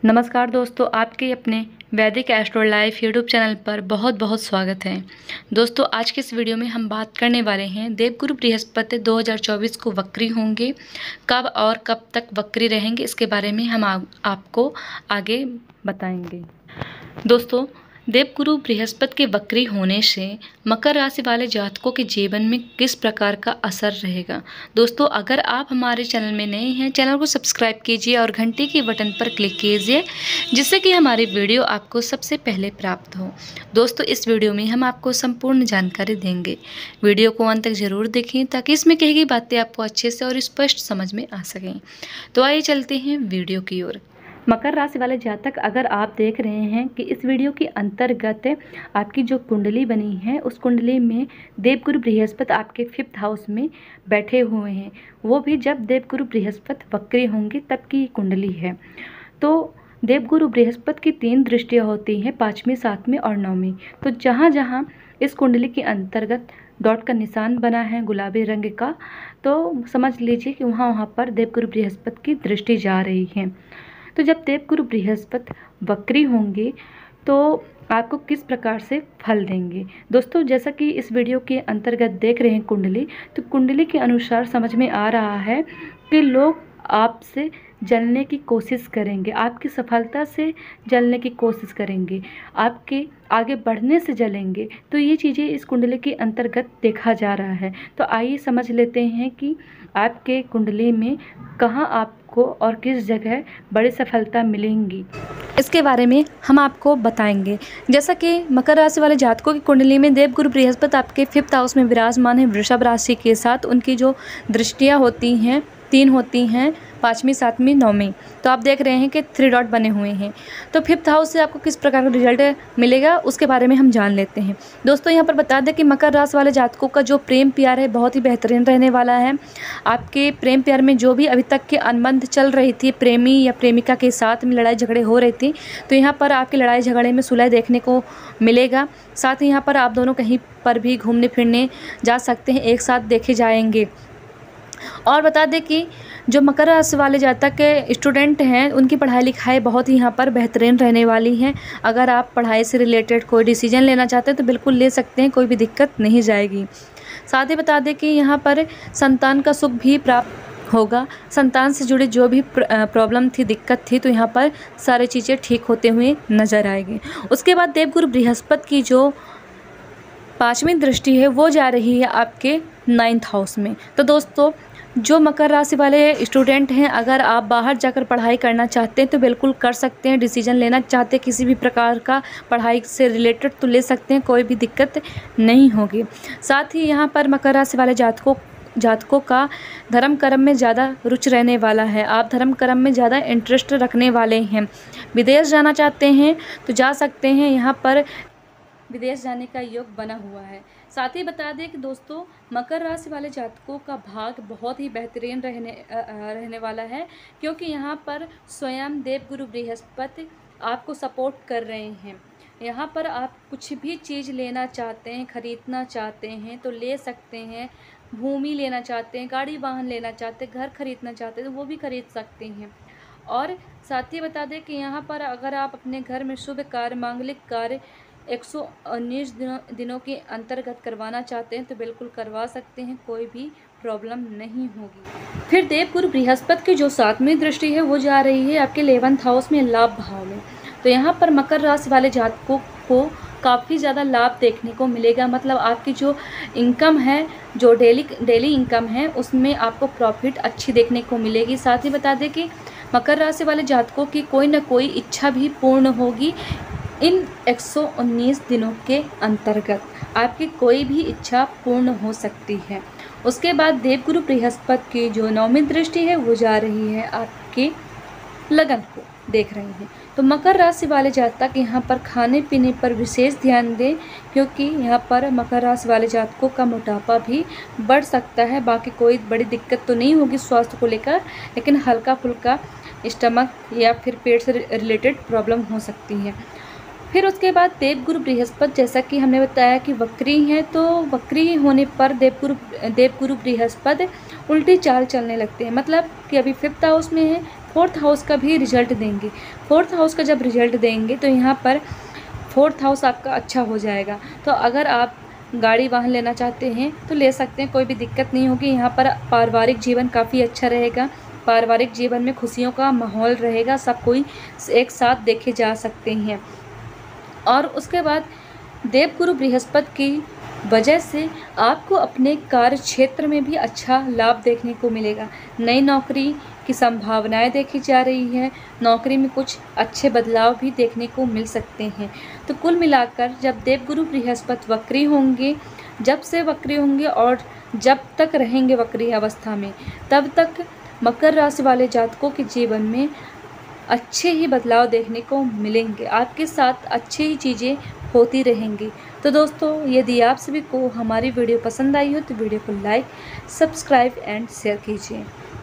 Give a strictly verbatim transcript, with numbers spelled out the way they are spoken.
नमस्कार दोस्तों, आपके अपने वैदिक एस्ट्रो लाइफ यूट्यूब चैनल पर बहुत बहुत स्वागत है। दोस्तों, आज के इस वीडियो में हम बात करने वाले हैं देवगुरु बृहस्पति दो हज़ार चौबीस को वक्री होंगे, कब और कब तक वक्री रहेंगे, इसके बारे में हम आ, आपको आगे बताएंगे। दोस्तों, देवगुरु बृहस्पति के वक्री होने से मकर राशि वाले जातकों के जीवन में किस प्रकार का असर रहेगा। दोस्तों, अगर आप हमारे चैनल में नए हैं, चैनल को सब्सक्राइब कीजिए और घंटी के बटन पर क्लिक कीजिए, जिससे कि हमारी वीडियो आपको सबसे पहले प्राप्त हो। दोस्तों, इस वीडियो में हम आपको संपूर्ण जानकारी देंगे। वीडियो को अंत तक जरूर देखें ताकि इसमें कही गई बातें आपको अच्छे से और स्पष्ट समझ में आ सकें। तो आइए चलते हैं वीडियो की ओर। मकर राशि वाले जातक, अगर आप देख रहे हैं कि इस वीडियो के अंतर्गत आपकी जो कुंडली बनी है, उस कुंडली में देवगुरु बृहस्पति आपके फिफ्थ हाउस में बैठे हुए हैं, वो भी जब देवगुरु बृहस्पति वक्री होंगे तब की कुंडली है। तो देवगुरु बृहस्पति की तीन दृष्टियाँ होती हैं, पाँचवीं, सातवीं और नौवीं। तो जहाँ जहाँ इस कुंडली के अंतर्गत डॉट का निशान बना है गुलाबी रंग का, तो समझ लीजिए कि वहाँ वहाँ पर देवगुरु बृहस्पति की दृष्टि जा रही है। तो जब देवगुरु बृहस्पति वक्री होंगे तो आपको किस प्रकार से फल देंगे। दोस्तों, जैसा कि इस वीडियो के अंतर्गत देख रहे हैं कुंडली, तो कुंडली के अनुसार समझ में आ रहा है कि लोग आपसे जलने की कोशिश करेंगे, आपकी सफलता से जलने की कोशिश करेंगे, आपके आगे बढ़ने से जलेंगे। तो ये चीज़ें इस कुंडली के अंतर्गत देखा जा रहा है। तो आइए समझ लेते हैं कि आपके कुंडली में कहाँ आपको और किस जगह बड़ी सफलता मिलेंगी, इसके बारे में हम आपको बताएंगे। जैसा कि मकर राशि वाले जातकों की कुंडली में देवगुरु बृहस्पति आपके फिफ्थ हाउस में विराजमान है वृषभ राशि के साथ। उनकी जो दृष्टियाँ होती हैं तीन होती हैं, पाँचवीं, सातवीं, नौवीं। तो आप देख रहे हैं कि थ्री डॉट बने हुए हैं। तो फिफ्थ हाउस से आपको किस प्रकार का रिजल्ट मिलेगा उसके बारे में हम जान लेते हैं। दोस्तों, यहाँ पर बता दें कि मकर राशि वाले जातकों का जो प्रेम प्यार है बहुत ही बेहतरीन रहने वाला है। आपके प्रेम प्यार में जो भी अभी तक के अनुबंध चल रही थी, प्रेमी या प्रेमिका के साथ में लड़ाई झगड़े हो रही थी, तो यहाँ पर आपकी लड़ाई झगड़े में सुलह देखने को मिलेगा। साथ ही यहाँ पर आप दोनों कहीं पर भी घूमने फिरने जा सकते हैं, एक साथ देखे जाएंगे। और बता दें कि जो मकर राशि वाले जातक के स्टूडेंट हैं, उनकी पढ़ाई लिखाई बहुत ही यहाँ पर बेहतरीन रहने वाली है। अगर आप पढ़ाई से रिलेटेड कोई डिसीजन लेना चाहते हैं तो बिल्कुल ले सकते हैं, कोई भी दिक्कत नहीं जाएगी। साथ ही बता दें कि यहाँ पर संतान का सुख भी प्राप्त होगा। संतान से जुड़ी जो भी प्रॉब्लम थी, दिक्कत थी, तो यहाँ पर सारी चीज़ें ठीक होते हुए नजर आएगी। उसके बाद देवगुरु बृहस्पति की जो पाँचवीं दृष्टि है वो जा रही है आपके नाइन्थ हाउस में। तो दोस्तों, जो मकर राशि वाले स्टूडेंट हैं, अगर आप बाहर जाकर पढ़ाई करना चाहते हैं तो बिल्कुल कर सकते हैं। डिसीजन लेना चाहते हैं किसी भी प्रकार का पढ़ाई से रिलेटेड तो ले सकते हैं, कोई भी दिक्कत नहीं होगी। साथ ही यहाँ पर मकर राशि वाले जातकों जातकों का धर्म कर्म में ज़्यादा रुचि रहने वाला है। आप धर्म कर्म में ज़्यादा इंटरेस्ट रखने वाले हैं। विदेश जाना चाहते हैं तो जा सकते हैं, यहाँ पर विदेश जाने का योग बना हुआ है। साथ ही बता दें कि दोस्तों, मकर राशि वाले जातकों का भाग बहुत ही बेहतरीन रहने रहने वाला है, क्योंकि यहाँ पर स्वयं देवगुरु बृहस्पति आपको सपोर्ट कर रहे हैं। यहाँ पर आप कुछ भी चीज़ लेना चाहते हैं, ख़रीदना चाहते हैं तो ले सकते हैं। भूमि लेना चाहते हैं, गाड़ी वाहन लेना चाहते हैं, घर खरीदना चाहते हैं तो वो भी खरीद सकते हैं। और साथ ही बता दें कि यहाँ पर अगर आप अपने घर में शुभ कार्य, मांगलिक कार्य एक सौ उन्नीस दिनों दिनों के अंतर्गत करवाना चाहते हैं तो बिल्कुल करवा सकते हैं, कोई भी प्रॉब्लम नहीं होगी। फिर देवगुरु बृहस्पति की जो सातवीं दृष्टि है वो जा रही है आपके इलेवंथ हाउस में, लाभ भाव में। तो यहाँ पर मकर राशि वाले जातकों को काफ़ी ज़्यादा लाभ देखने को मिलेगा। मतलब आपकी जो इनकम है, जो डेली डेली इनकम है, उसमें आपको प्रॉफिट अच्छी देखने को मिलेगी। साथ ही बता दें कि मकर राशि वाले जातकों की कोई ना कोई इच्छा भी पूर्ण होगी इन एक सौ उन्नीस दिनों के अंतर्गत। आपकी कोई भी इच्छा पूर्ण हो सकती है। उसके बाद देवगुरु बृहस्पति की जो नौवीं दृष्टि है वो जा रही है आपके लगन को देख रहे हैं। तो मकर राशि वाले जातक यहाँ पर खाने पीने पर विशेष ध्यान दें, क्योंकि यहाँ पर मकर राशि वाले जातकों का मोटापा भी बढ़ सकता है। बाकी कोई बड़ी दिक्कत तो नहीं होगी स्वास्थ्य को लेकर, लेकिन हल्का फुल्का स्टमक या फिर पेट से रिलेटेड प्रॉब्लम हो सकती है। फिर उसके बाद देवगुरु बृहस्पति, जैसा कि हमने बताया कि वक्री हैं, तो वक्री होने पर देवगुरु देवगुरु बृहस्पति उल्टी चाल चलने लगते हैं। मतलब कि अभी फिफ्थ हाउस में है, फोर्थ हाउस का भी रिजल्ट देंगे। फोर्थ हाउस का जब रिजल्ट देंगे तो यहाँ पर फोर्थ हाउस आपका अच्छा हो जाएगा। तो अगर आप गाड़ी वाहन लेना चाहते हैं तो ले सकते हैं, कोई भी दिक्कत नहीं होगी। यहाँ पर पारिवारिक जीवन काफ़ी अच्छा रहेगा, पारिवारिक जीवन में खुशियों का माहौल रहेगा, सब कोई एक साथ देखे जा सकते हैं। और उसके बाद देवगुरु बृहस्पति की वजह से आपको अपने कार्य क्षेत्र में भी अच्छा लाभ देखने को मिलेगा। नई नौकरी की संभावनाएं देखी जा रही है, नौकरी में कुछ अच्छे बदलाव भी देखने को मिल सकते हैं। तो कुल मिलाकर जब देवगुरु बृहस्पति वक्री होंगे, जब से वक्री होंगे और जब तक रहेंगे वक्री अवस्था में, तब तक मकर राशि वाले जातकों के जीवन में अच्छे ही बदलाव देखने को मिलेंगे, आपके साथ अच्छी ही चीज़ें होती रहेंगी। तो दोस्तों, यदि आप सभी को हमारी वीडियो पसंद आई हो तो वीडियो को लाइक, सब्सक्राइब एंड शेयर कीजिए।